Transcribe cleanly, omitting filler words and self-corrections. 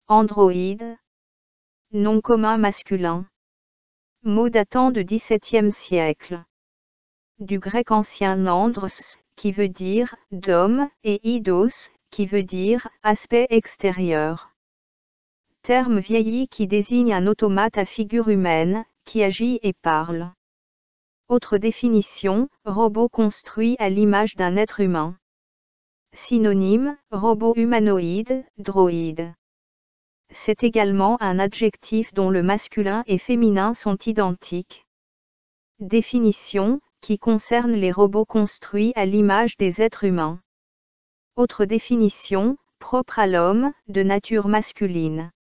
androïde. Nom commun masculin. Mot datant du XVIIe siècle. Du grec ancien andros, qui veut dire d'homme, et eidos, qui veut dire aspect extérieur. Terme vieilli qui désigne un automate à figure humaine, qui agit et parle. Autre définition, robot construit à l'image d'un être humain. Synonyme, robot humanoïde, droïde. C'est également un adjectif dont le masculin et féminin sont identiques. Définition, qui concerne les robots construits à l'image des êtres humains. Autre définition, propre à l'homme, de nature masculine.